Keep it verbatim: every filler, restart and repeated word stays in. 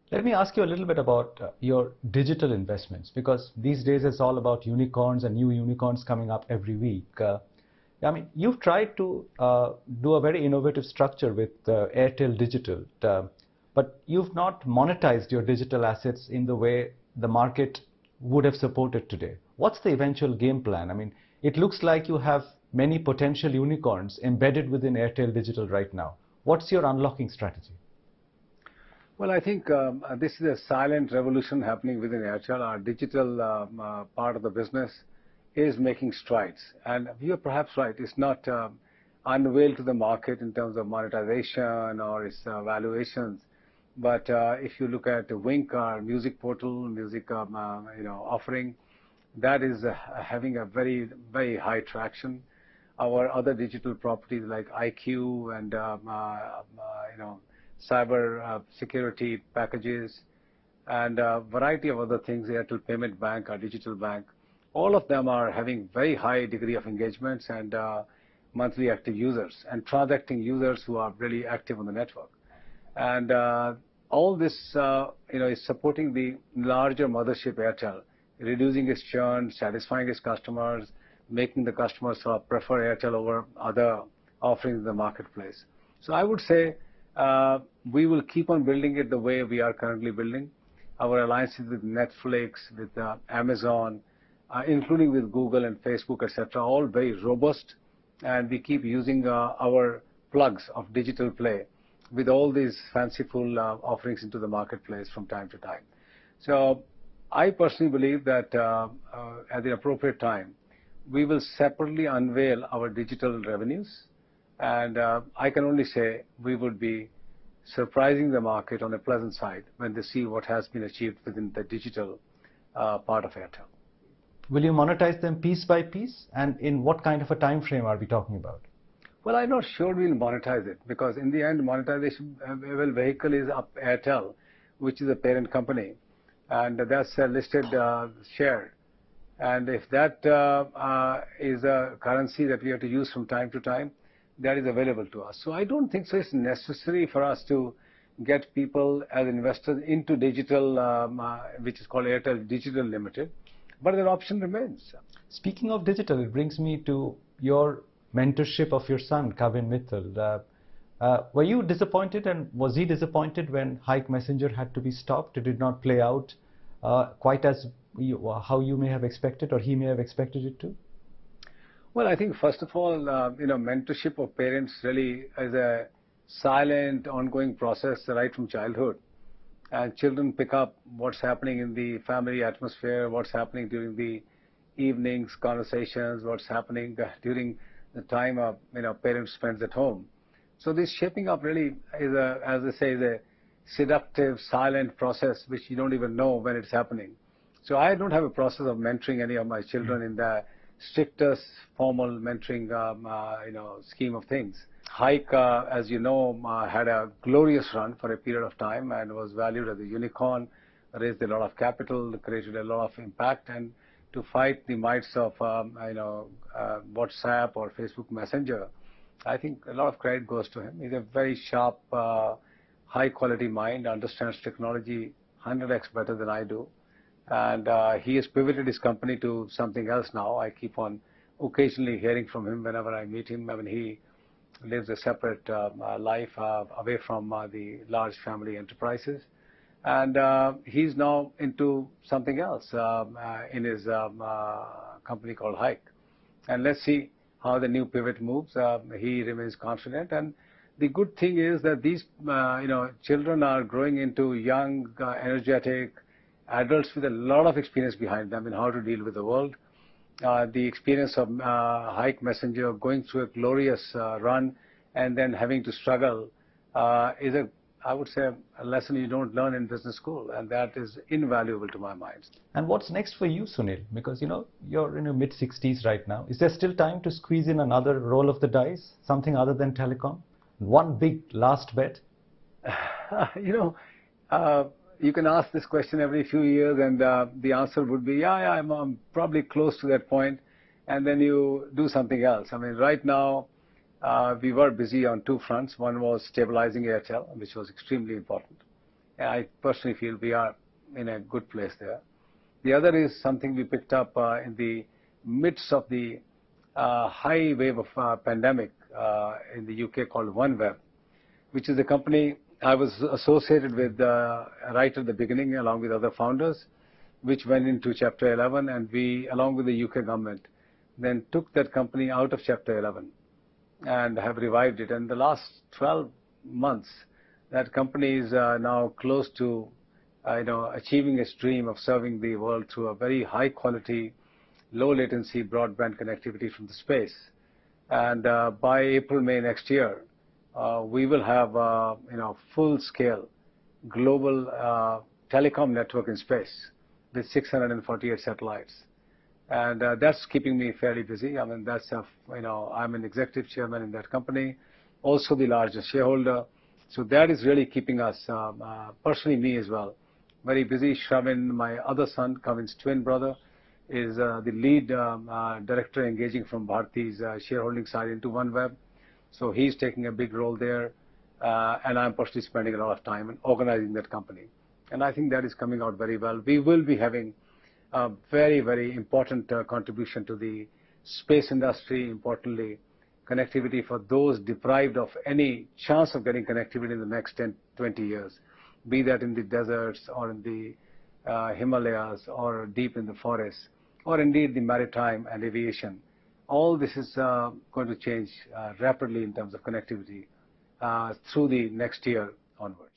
Let me ask you a little bit about uh, your digital investments, because these days it's all about unicorns and new unicorns coming up every week. Uh, I mean, you've tried to uh, do a very innovative structure with uh, Airtel Digital, uh, but you've not monetized your digital assets in the way the market would have supported today. What's the eventual game plan? I mean, it looks like you have many potential unicorns embedded within Airtel Digital right now. What's your unlocking strategy? Well, I think um, uh, this is a silent revolution happening within Airtel. Our digital um, uh, part of the business is making strides. And you are perhaps right. It's not um, unveiled to the market in terms of monetization or its uh, valuations. But uh, if you look at Wynk, our music portal, music um, uh, you know, offering, that is uh, having a very, very high traction. Our other digital properties like I Q and um, uh, uh, you know, cyber uh, security packages, and a variety of other things, Airtel Payment Bank, our digital bank, all of them are having very high degree of engagements and uh, monthly active users and transacting users who are really active on the network. And uh, all this uh, you know, is supporting the larger mothership Airtel, reducing its churn, satisfying its customers, making the customers uh, prefer Airtel over other offerings in the marketplace. So I would say uh, we will keep on building it the way we are currently building. Our alliances with Netflix, with uh, Amazon, uh, including with Google and Facebook, et cetera, all very robust, and we keep using uh, our plugs of digital play with all these fanciful uh, offerings into the marketplace from time to time. So I personally believe that uh, uh, at the appropriate time, we will separately unveil our digital revenues, and uh, I can only say we would be surprising the market on a pleasant side when they see what has been achieved within the digital uh, part of Airtel. Will you monetize them piece by piece, and in what kind of a time frame are we talking about? Well, I'm not sure we'll monetize it, because in the end, monetization uh, well, vehicle is up Airtel, which is a parent company, and that's a listed uh, share. And if that uh, uh, is a currency that we have to use from time to time, that is available to us. So I don't think so it's necessary for us to get people as investors into digital, um, uh, which is called Airtel Digital Limited, but that option remains. Speaking of digital, it brings me to your mentorship of your son, Kavin Mittal. Uh, uh, were you disappointed, and was he disappointed when Hike Messenger had to be stopped? It did not play out uh, quite as you, how you may have expected, or he may have expected it to? Well, I think first of all, uh, you know, mentorship of parents really is a silent, ongoing process right from childhood. And children pick up what's happening in the family atmosphere, what's happening during the evenings, conversations, what's happening during the time a you know parent spends at home. So this shaping up really is a, as I say, is a seductive, silent process which you don't even know when it's happening. So I don't have a process of mentoring any of my children in the strictest formal mentoring um, uh, you know scheme of things. Hike, uh, as you know, uh, had a glorious run for a period of time and was valued as a unicorn, raised a lot of capital, created a lot of impact, and to fight the mights of um, you know uh, WhatsApp or Facebook Messenger, I think a lot of credit goes to him. He's a very sharp, uh, high-quality mind, understands technology one hundred x better than I do, and uh, he has pivoted his company to something else now. I keep on occasionally hearing from him whenever I meet him. I mean, he lives a separate uh, uh, life uh, away from uh, the large family enterprises. And uh, he's now into something else um, uh, in his um, uh, company called Hike. And let's see how the new pivot moves. Uh, he remains confident. And the good thing is that these uh, you know, children are growing into young, uh, energetic adults with a lot of experience behind them in how to deal with the world. Uh, the experience of uh, Hike Messenger going through a glorious uh, run and then having to struggle uh, is a I would say a lesson you don't learn in business school, and that is invaluable to my mind. And what's next for you, Sunil? Because you know you're in your mid sixties right now. Is there still time to squeeze in another roll of the dice, something other than telecom? One big last bet? you know, uh, you can ask this question every few years, and uh, the answer would be, yeah, yeah, I'm, I'm probably close to that point, and then you do something else. I mean, right now, Uh, we were busy on two fronts. One was stabilizing Airtel, which was extremely important. I personally feel we are in a good place there. The other is something we picked up uh, in the midst of the uh, high wave of uh, pandemic uh, in the U K called OneWeb, which is a company I was associated with uh, right at the beginning along with other founders, which went into Chapter eleven, and we, along with the U K government, then took that company out of Chapter eleven and have revived it. And the last twelve months, that company is uh, now close to uh, you know, achieving its dream of serving the world through a very high quality, low latency broadband connectivity from the space. And uh, by April, May next year, uh, we will have uh, you know, full scale global uh, telecom network in space with six hundred forty-eight satellites. And uh, that's keeping me fairly busy. I mean, that's, a, you know, I'm an executive chairman in that company, also the largest shareholder. So that is really keeping us, um, uh, personally me as well, very busy. Shravin, my other son, Kavin's twin brother, is uh, the lead um, uh, director engaging from Bharti's uh, shareholding side into OneWeb. So he's taking a big role there. Uh, and I'm personally spending a lot of time in organizing that company. And I think that is coming out very well. We will be having a very, very important uh, contribution to the space industry, importantly, connectivity for those deprived of any chance of getting connectivity in the next ten, twenty years, be that in the deserts or in the uh, Himalayas or deep in the forests, or indeed the maritime and aviation. All this is uh, going to change uh, rapidly in terms of connectivity uh, through the next year onward.